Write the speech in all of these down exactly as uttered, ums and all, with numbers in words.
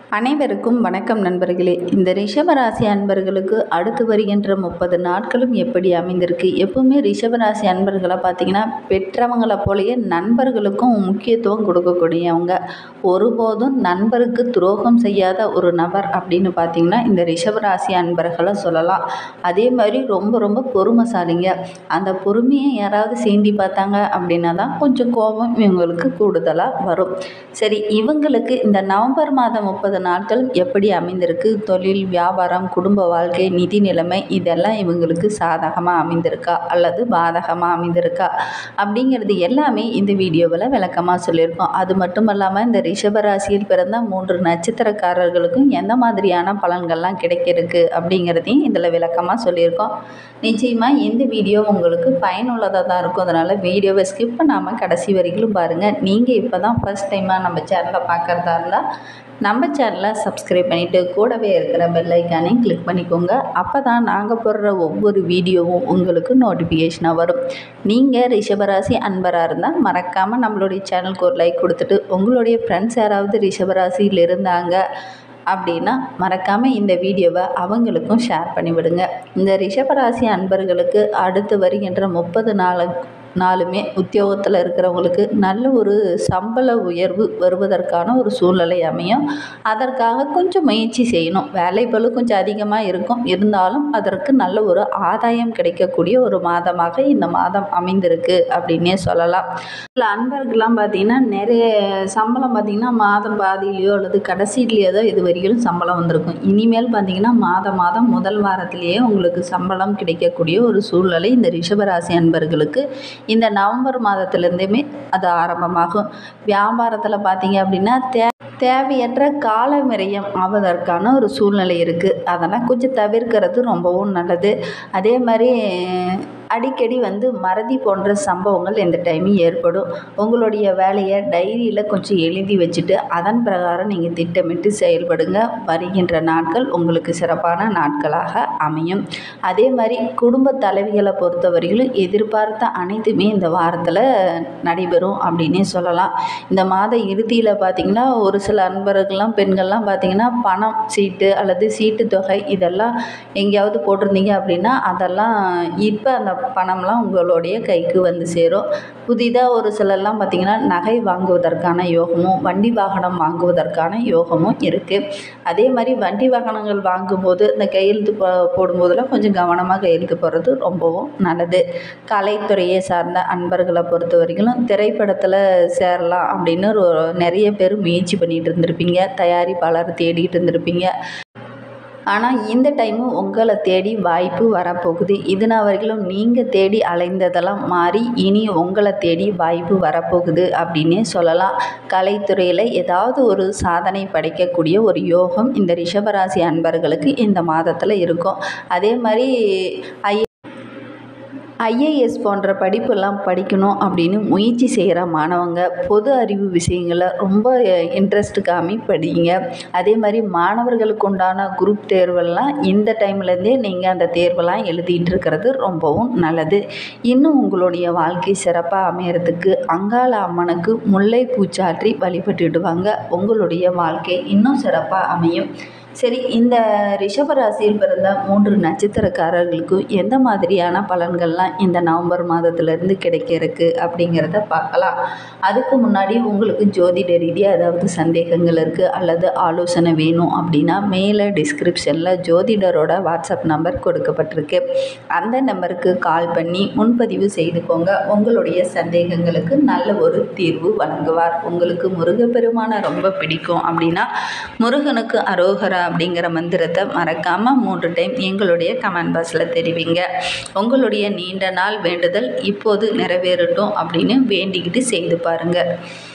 அனைவருக்கும் வணக்கம் நண்பர்களே. இந்த ரிஷபராசி அன்பர்களுக்கு அடுத்து வருகின்ற முப்பது நாட்களும் எப்படி அமைந்திருக்கு? எப்பவுமே ரிஷபராசி அன்பர்களை பார்த்திங்கன்னா பெற்றவங்களை போலயே நண்பர்களுக்கும் முக்கியத்துவம் கொடுக்கக்கூடியவங்க. ஒருபோதும் நண்பருக்கு துரோகம் செய்யாத ஒரு நபர் அப்படின்னு பார்த்திங்கன்னா இந்த ரிஷபராசி அன்பர்களை சொல்லலாம். அதே மாதிரி ரொம்ப ரொம்ப பொறுமைசாலிங்க. அந்த பொறுமையை யாராவது சீண்டி பார்த்தாங்க அப்படின்னா தான் கொஞ்சம் கோபம் இவங்களுக்கு கூடுதலாக வரும். சரி, இவங்களுக்கு இந்த நவம்பர் மாதம் முப்பது நாட்கள் எப்படி அமைந்திருக்கு? தொழில், வியாபாரம், குடும்ப வாழ்க்கை, நிதி நிலைமை இதெல்லாம் இவங்களுக்கு சாதகமாக அமைந்திருக்கா அல்லது பாதகமாக அமைந்திருக்கா அப்படிங்கிறது எல்லாமே இந்த வீடியோவில் விளக்கமாக சொல்லியிருக்கோம். அது மட்டும் இல்லாமல் இந்த ரிஷபராசியில் பிறந்த மூன்று நட்சத்திரக்காரர்களுக்கும் எந்த மாதிரியான பலன்கள்லாம் கிடைக்கிருக்கு அப்படிங்கிறதையும் இதில் விளக்கமாக சொல்லியிருக்கோம். நிச்சயமாக இந்த வீடியோ உங்களுக்கு பயனுள்ளதாக தான் இருக்கும். அதனால் வீடியோவை ஸ்கிப் பண்ணாமல் கடைசி வரைக்கும் பாருங்கள். நீங்கள் இப்போ தான் ஃபர்ஸ்ட் டைமாக நம்ம சேனலை பார்க்குறதா இருந்தால் நம்ம சேனலை சப்ஸ்கிரைப் பண்ணிவிட்டு கூடவே இருக்கிற பெல் ஐக்கானையும் கிளிக் பண்ணிக்கோங்க. அப்போ தான் நாங்கள் போடுற ஒவ்வொரு வீடியோவும் உங்களுக்கு நோட்டிஃபிகேஷனாக வரும். நீங்கள் ரிஷபராசி அன்பராக இருந்தால் மறக்காமல் நம்மளுடைய சேனலுக்கு ஒரு லைக் கொடுத்துட்டு உங்களுடைய ஃப்ரெண்ட்ஸ் யாராவது ரிஷபராசியில் இருந்தாங்க அப்படின்னா மறக்காமல் இந்த வீடியோவை அவங்களுக்கும் ஷேர் பண்ணிவிடுங்க. இந்த ரிஷபராசி அன்பர்களுக்கு அடுத்து வருகின்ற முப்பது நாள் நாளுமே உத்தியோகத்தில் இருக்கிறவங்களுக்கு நல்ல ஒரு சம்பள உயர்வு வருவதற்கான ஒரு சூழ்நிலை அமையும். அதற்காக கொஞ்சம் முயற்சி செய்யணும். வேலைப்பளு கொஞ்சம் அதிகமாக இருக்கும், இருந்தாலும் அதற்கு நல்ல ஒரு ஆதாயம் கிடைக்கக்கூடிய ஒரு மாதமாக இந்த மாதம் அமைந்திருக்கு அப்படின்னே சொல்லலாம். சில அன்பர்கள்லாம் பார்த்திங்கன்னா நிறைய சம்பளம் பார்த்திங்கன்னா மாதம் பாதியிலையோ அல்லது கடைசியிலையோ தான் இது வரைக்கும் சம்பளம் வந்திருக்கும். இனிமேல் பார்த்திங்கன்னா மாதம் மாதம் முதல் வாரத்திலேயே உங்களுக்கு சம்பளம் கிடைக்கக்கூடிய ஒரு சூழ்நிலை இந்த ரிஷபராசி அன்பர்களுக்கு இந்த நவம்பர் மாதத்துலேருந்துமே அது ஆரம்பமாகும். வியாபாரத்தில் பார்த்தீங்க அப்படின்னா தே தேவையற்ற கால விரயம் ஆவதற்கான ஒரு சூழ்நிலை இருக்குது. அதெல்லாம் கொஞ்சம் தவிர்க்கிறது ரொம்பவும் நல்லது. அதே மாதிரி அடிக்கடி வந்து மறதி போன்ற சம்பவங்கள் இந்த டைமில் ஏற்படும். உங்களுடைய வேலையை டைரியில் கொஞ்சம் எழுதி வச்சுட்டு அதன் பிரகாரம் நீங்கள் திட்டமிட்டு செயல்படுங்க. வருகின்ற நாட்கள் உங்களுக்கு சிறப்பான நாட்களாக அமையும். அதே மாதிரி குடும்ப தலைவிகளை பொறுத்தவரையிலும் எதிர்பார்த்த அனைத்துமே இந்த வாரத்தில் நடைபெறும் அப்படின்னே சொல்லலாம். இந்த மாத இறுதியில் பார்த்திங்கன்னா ஒரு சில அன்பர்கள்லாம் பெண்கள்லாம் பார்த்திங்கன்னா பணம் சீட்டு அல்லது சீட்டு தொகை இதெல்லாம் எங்கேயாவது போட்டிருந்தீங்க அப்படின்னா அதெல்லாம் இப்போ அந்த பணம்லாம் உங்களுடைய கைக்கு வந்து சேரும். புதிதாக ஒரு சிலர்லாம் பார்த்திங்கன்னா நகை வாங்குவதற்கான யோகமும் வண்டி வாகனம் வாங்குவதற்கான யோகமும் இருக்குது. அதே மாதிரி வண்டி வாகனங்கள் வாங்கும்போது இந்த கையெழுத்து போ போடும்போதெல்லாம் கொஞ்சம் கவனமாக கையெழுத்து போடுறது ரொம்பவும் நல்லது. கலைத்துறையை சார்ந்த அன்பர்களை பொறுத்த வரைக்கும் திரைப்படத்தில் சேரலாம் அப்படின்னு ஒரு நிறைய பேர் முயற்சி பண்ணிகிட்டு இருந்திருப்பீங்க. தயாரிப்பாளர் தேடிட்டு இருந்திருப்பீங்க. ஆனால் இந்த டைமு உங்களை தேடி வாய்ப்பு வரப்போகுது. இதனால் வரைக்கும் நீங்கள் தேடி அலைந்ததெல்லாம் மாறி இனி உங்களை தேடி வாய்ப்பு வரப்போகுது அப்படின்னே சொல்லலாம். கலைத்துறையில் ஏதாவது ஒரு சாதனை படைக்கக்கூடிய ஒரு யோகம் இந்த ரிஷபராசி அன்பர்களுக்கு இந்த மாதத்தில் இருக்கும். அதே மாதிரி ஐ ஐஏஎஸ் போன்ற படிப்பெல்லாம் படிக்கணும் அப்படின்னு முயற்சி செய்கிற மாணவங்க பொது அறிவு விஷயங்களை ரொம்ப இன்ட்ரெஸ்ட் காமி படிங்க. அதே மாதிரி மாணவர்களுக்கு உண்டான குரூப் தேர்வெல்லாம் இந்த டைம்லேருந்தே நீங்கள் அந்த தேர்வெல்லாம் எழுதிட்டு இருக்கிறது ரொம்பவும் நல்லது. இன்னும் உங்களுடைய வாழ்க்கை சிறப்பாக அமையறதுக்கு அங்காள அம்மனுக்கு முல்லை பூச்சாற்றி வழிபட்டுடுவாங்க. உங்களுடைய வாழ்க்கை இன்னும் சிறப்பாக அமையும். சரி, இந்த ரிஷபராசியில் பிறந்த மூன்று நட்சத்திரக்காரர்களுக்கு எந்த மாதிரியான பலன்கள்லாம் இந்த நவம்பர் மாதத்துலேருந்து கிடைக்க இருக்கு அப்படிங்கிறத பார்க்கலாம். அதுக்கு முன்னாடி உங்களுக்கு ஜோதிட ரீதியாக ஏதாவது சந்தேகங்கள் இருக்குது அல்லது ஆலோசனை வேணும் அப்படின்னா மேலே டிஸ்கிரிப்ஷனில் ஜோதிடரோட வாட்ஸ்அப் நம்பர் கொடுக்கப்பட்டிருக்கு. அந்த நம்பருக்கு கால் பண்ணி முன்பதிவு செய்துக்கோங்க. உங்களுடைய சந்தேகங்களுக்கு நல்ல ஒரு தீர்வு வழங்குவார். உங்களுக்கு முருகப்பெருமானை ரொம்ப பிடிக்கும் அப்படின்னா முருகனுக்கு அரோகரா அப்படிங்கிற மந்திரத்தை மறக்காமல் மூன்று டைம் எங்களுடைய கமெண்ட் பாக்ஸில் தெரிவிங்க. உங்களுடைய நீண்ட நாள் வேண்டுதல் இப்போது நிறைவேறட்டும் அப்படின்னு வேண்டிக்கிட்டு செய்து பாருங்கள்.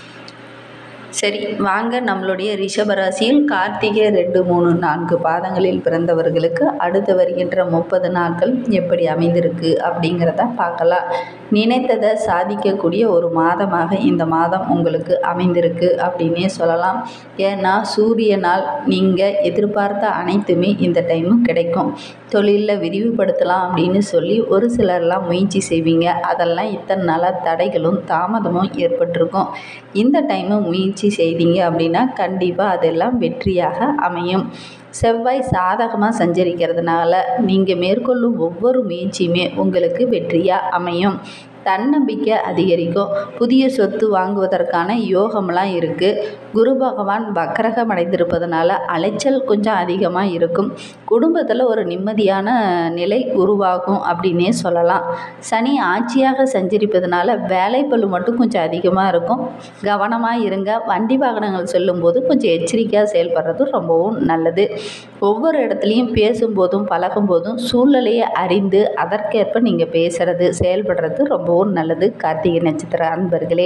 சரி, வாங்க நம்மளுடைய ரிஷபராசியில் கார்த்திகை ரெண்டு மூணு நான்கு பாதங்களில் பிறந்தவர்களுக்கு அடுத்து வருகின்ற முப்பது நாட்கள் எப்படி அமைந்திருக்கு அப்படிங்கிறத பார்க்கலாம். நினைத்ததை சாதிக்கக்கூடிய ஒரு மாதமாக இந்த மாதம் உங்களுக்கு அமைந்திருக்கு அப்படின்னே சொல்லலாம். ஏன்னா சூரியனால் நீங்கள் எதிர்பார்த்த அனைத்துமே இந்த டைமு கிடைக்கும். தொழிலில் விரிவுபடுத்தலாம் அப்படின்னு சொல்லி ஒரு சிலர்லாம் முயற்சி செய்வீங்க. அதெல்லாம் இத்தனை நாளாக தடைகளும் தாமதமும் ஏற்பட்டிருக்கும். இந்த டைமு முயற்சி முயற்சி செய்தீங்க அப்படின்னா கண்டிப்பாக அதெல்லாம் வெற்றியாக அமையும். செவ்வாய் சாதகமாக சஞ்சரிக்கிறதுனால நீங்கள் மேற்கொள்ளும் ஒவ்வொரு முயற்சியுமே உங்களுக்கு வெற்றியாக அமையும். தன்னம்பிக்கை அதிகரிக்கும். புதிய சொத்து வாங்குவதற்கான யோகம்லாம் இருக்குது. குரு பகவான் வக்கரகம் அடைந்திருப்பதனால அலைச்சல் கொஞ்சம் அதிகமாக இருக்கும். குடும்பத்தில் ஒரு நிம்மதியான நிலை உருவாகும் அப்படின்னே சொல்லலாம். சனி ஆட்சியாக சஞ்சரிப்பதனால வேலைப்பளு மட்டும் கொஞ்சம் அதிகமாக இருக்கும். கவனமாக இருங்க. வண்டி வாகனங்கள் செல்லும்போது கொஞ்சம் எச்சரிக்கையாக செயல்படுறது ரொம்பவும் நல்லது. ஒவ்வொரு இடத்துலையும் பேசும்போதும் பழகும்போதும் சூழ்நிலையை அறிந்து அதற்கேற்ப நீங்கள் பேசுகிறது செயல்படுறது ரொம்பவும் நல்லது. கார்த்திகை நட்சத்திர அன்பர்களே,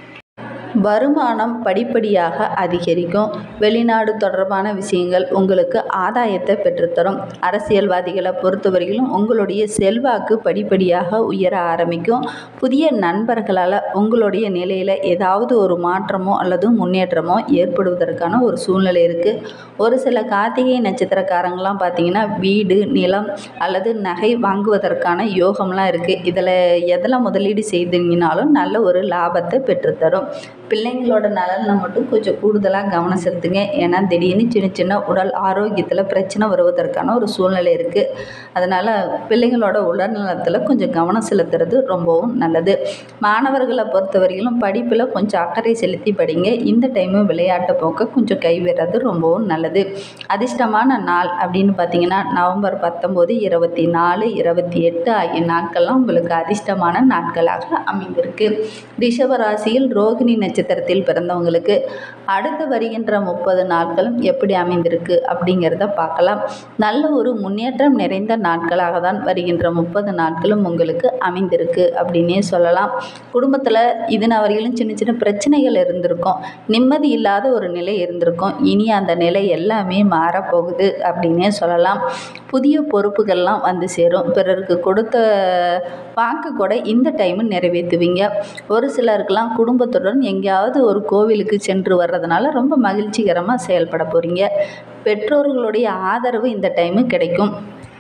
வருமானம் படிப்படியாக அதிகரிக்கும். வெளிநாடு தொடர்பான விஷயங்கள் உங்களுக்கு ஆதாயத்தை பெற்றுத்தரும். அரசியல்வாதிகளை பொறுத்தவரையிலும் உங்களுடைய செல்வாக்கு படிப்படியாக உயர ஆரம்பிக்கும். புதிய நண்பர்களால் உங்களுடைய நிலையில் ஏதாவது ஒரு மாற்றமோ அல்லது முன்னேற்றமோ ஏற்படுவதற்கான ஒரு சூழ்நிலை இருக்குது. ஒரு சில கார்த்திகை நட்சத்திரக்காரங்களாம் பார்த்தீங்கன்னா வீடு, நிலம் அல்லது நகை வாங்குவதற்கான யோகம்லாம் இருக்குது. இதில் எதில் முதலீடு செய்தீங்கனாலும் நல்ல ஒரு லாபத்தை பெற்றுத்தரும். பிள்ளைங்களோட நலனில் மட்டும் கொஞ்சம் கூடுதலாக கவனம் செலுத்துங்க. ஏன்னா திடீர்னு சின்ன சின்ன உடல் ஆரோக்கியத்தில் பிரச்சனை வருவதற்கான ஒரு சூழ்நிலை இருக்குது. அதனால் பிள்ளைங்களோட உடல்நலத்தில் கொஞ்சம் கவனம் செலுத்துறது ரொம்பவும் நல்லது. மாணவர்களை பொறுத்தவரையிலும் படிப்பில் கொஞ்சம் அக்கறை செலுத்தி படிங்க. இந்த டைமு விளையாட்டு போக்க கொஞ்சம் கைவிடுறது ரொம்பவும் நல்லது. அதிர்ஷ்டமான நாள் அப்படின்னு பார்த்தீங்கன்னா நவம்பர் பத்தொம்போது, இருபத்தி நாலு, இருபத்தி எட்டு ஆகிய நாட்கள்லாம் உங்களுக்கு அதிர்ஷ்டமான நாட்களாக அமைந்திருக்கு. ரிஷப ராசியில் ரோகிணி நட்சத்திரத்தில் பிறந்தவங்களுக்கு அடுத்து வருகின்ற முப்பது நாட்களும் எப்படி அமைந்திருக்கு அப்படிங்கிறத பார்க்கலாம். நல்ல ஒரு முன்னேற்றம் நிறைந்த நாட்களாக தான் வருகின்ற முப்பது நாட்களும் உங்களுக்கு அமைந்திருக்கு அப்படின்னே சொல்லலாம். குடும்பத்தில் இதன வரையிலும் சின்ன சின்ன பிரச்சனைகள் இருந்திருக்கும். நிம்மதி இல்லாத ஒரு நிலை இருந்திருக்கும். இனி அந்த நிலை எல்லாமே மாறப்போகுது அப்படின்னே சொல்லலாம். புதிய பொறுப்புகள்லாம் வந்து சேரும். பிறருக்கு கொடுத்த வாக்கு கூட இந்த டைமு நிறைவேற்றுவீங்க. ஒரு சிலருக்கெல்லாம் குடும்பத்துடன் எங்கேயாவது ஒரு கோவிலுக்கு சென்று வர்றதுனால ரொம்ப மகிழ்ச்சிகரமாக செயல்பட போகிறீங்க. பெற்றோர்களுடைய ஆதரவு இந்த டைமு கிடைக்கும்.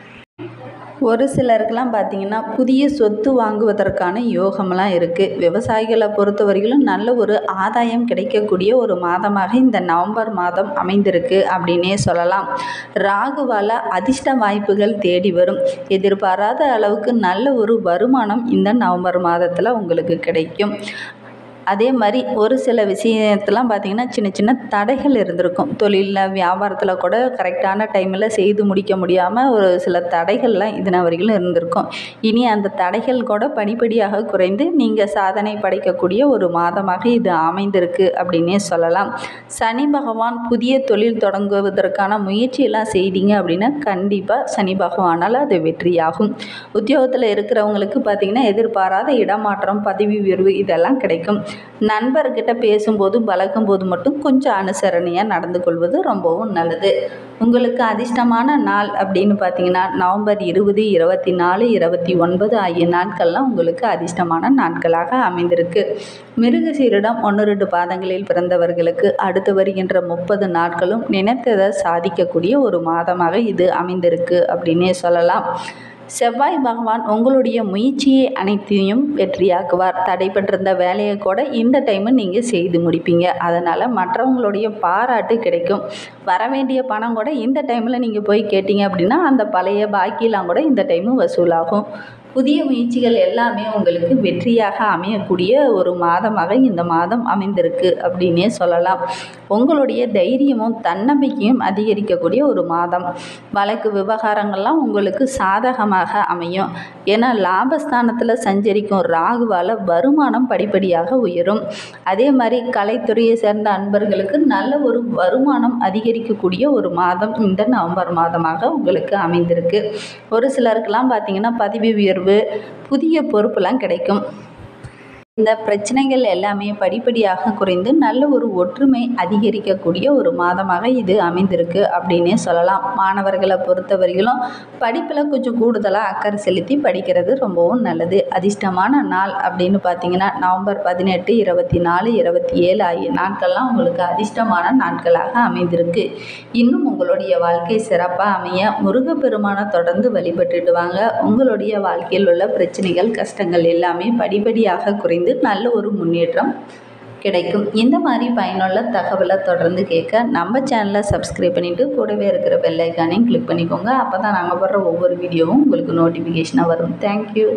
ஒரு சிலருக்கெல்லாம் பார்த்திங்கன்னா புதிய சொத்து வாங்குவதற்கான யோகம்லாம் இருக்குது. விவசாயிகளை பொறுத்தவரையிலும் நல்ல ஒரு ஆதாயம் கிடைக்கக்கூடிய ஒரு மாதமாக இந்த நவம்பர் மாதம் அமைந்திருக்கு அப்படின்னே சொல்லலாம். ராகுவால் அதிர்ஷ்ட வாய்ப்புகள் தேடி வரும். எதிர்பாராத அளவுக்கு நல்ல ஒரு வருமானம் இந்த நவம்பர் மாதத்தில் உங்களுக்கு கிடைக்கும். அதே மாதிரி ஒரு சில விஷயத்தெலாம் பார்த்திங்கன்னா சின்ன சின்ன தடைகள் இருந்திருக்கும். தொழிலில் வியாபாரத்தில் கூட கரெக்டான டைமில் செய்து முடிக்க முடியாமல் ஒரு சில தடைகள்லாம் இதன வரையிலும் இருந்திருக்கும். இனி அந்த தடைகள் கூட படிப்படியாக குறைந்து நீங்கள் சாதனை படைக்கக்கூடிய ஒரு மாதமாக இது அமைந்திருக்கு அப்படின்னே சொல்லலாம். சனி பகவான் புதிய தொழில் தொடங்குவதற்கான முயற்சியெல்லாம் செய்தீங்க அப்படின்னா கண்டிப்பாக சனி பகவானால் அது வெற்றியாகும். உத்தியோகத்தில் இருக்கிறவங்களுக்கு பார்த்திங்கன்னா எதிர்பாராத இடமாற்றம், பதவி உயர்வு இதெல்லாம் கிடைக்கும். நண்பர்கிட்ட பேசும்போதும் பழகும்போது மட்டும் கொஞ்சம் அனுசரணையாக நடந்து கொள்வது ரொம்பவும் நல்லது. உங்களுக்கு அதிர்ஷ்டமான நாள் அப்படின்னு பார்த்தீங்கன்னா நவம்பர் இருபது, இருபத்தி நாலு, இருபத்தி ஒன்பது ஆகிய நாட்கள்லாம் உங்களுக்கு அதிர்ஷ்டமான நாட்களாக அமைந்திருக்கு. மிருகசீரிடம் ஒன்று ரெண்டு பாதங்களில் பிறந்தவர்களுக்கு அடுத்து வருகின்ற முப்பது நாட்களும் நினைத்ததை சாதிக்கக்கூடிய ஒரு மாதமாக இது அமைந்திருக்கு அப்படின்னே சொல்லலாம். செவ்வாய் பகவான் உங்களுடைய முயற்சியை அனைத்தையும் வெற்றியாக்குவார். தடைப்பட்டிருந்த வேலையை கூட இந்த டைமு நீங்கள் செய்து முடிப்பீங்க. அதனால் மற்றவங்களுடைய பாராட்டு கிடைக்கும். வர வேண்டிய பணம் கூட இந்த டைமில் நீங்கள் போய் கேட்டிங்க அப்படின்னா அந்த பழைய பாக்கியெலாம் கூட இந்த டைமு வசூலாகும். புதிய முயற்சிகள் எல்லாமே உங்களுக்கு வெற்றியாக அமையக்கூடிய ஒரு மாதமாக இந்த மாதம் அமைந்திருக்கு அப்படின்னே சொல்லலாம். உங்களுடைய தைரியமும் தன்னம்பிக்கையும் அதிகரிக்கக்கூடிய ஒரு மாதம். வழக்கு விவகாரங்கள்லாம் உங்களுக்கு சாதகமாக அமையும். ஏன்னா லாபஸ்தானத்தில் சஞ்சரிக்கும் ராகுவால் வருமானம் படிப்படியாக உயரும். அதே மாதிரி கலைத்துறையை சேர்ந்த அன்பர்களுக்கு நல்ல ஒரு வருமானம் அதிகரிக்கக்கூடிய ஒரு மாதம் இந்த நவம்பர் மாதமாக உங்களுக்கு அமைந்திருக்கு. ஒரு சிலருக்கெல்லாம் பார்த்திங்கன்னா பதவி உயர்வு, புதிய பொறுப்புலாம் கிடைக்கும். இந்த பிரச்சனைகள் எல்லாமே படிப்படியாக குறைந்து நல்ல ஒரு ஒற்றுமை அதிகரிக்கக்கூடிய ஒரு மாதமாக இது அமைந்திருக்கு அப்படின்னே சொல்லலாம். மாணவர்களை பொறுத்தவரையிலும் படிப்பில் கொஞ்சம் கூடுதலாக அக்கறை செலுத்தி படிக்கிறது ரொம்பவும் நல்லது. அதிர்ஷ்டமான நாள் அப்படின்னு பார்த்தீங்கன்னா நவம்பர் பதினெட்டு, இருபத்தி நாலு, இருபத்தி ஏழு ஆகிய நாட்கள்லாம் உங்களுக்கு அதிர்ஷ்டமான நாட்களாக அமைந்திருக்கு. இன்னும் உங்களுடைய வாழ்க்கை சிறப்பாக அமைய முருகப்பெருமானை தொடர்ந்து வழிபட்டுட்டு வாங்க. உங்களுடைய வாழ்க்கையில் உள்ள பிரச்சனைகள், கஷ்டங்கள் எல்லாமே படிப்படியாக குறைந்து நல்ல ஒரு முன்னேற்றம் கிடைக்கும். இந்த மாதிரி பயனுள்ள தகவலை தொடர்ந்து கேட்க நம்ம சேனலை சப்ஸ்கிரைப் பண்ணிவிட்டு கூடவே இருக்கிற பெல் ஐக்கானையும் கிளிக் பண்ணிக்கோங்க. அப்போ தான் நாங்கள் போடுற ஒவ்வொரு வீடியோவும் உங்களுக்கு நோட்டிஃபிகேஷனாக வரும். தேங்க்யூ.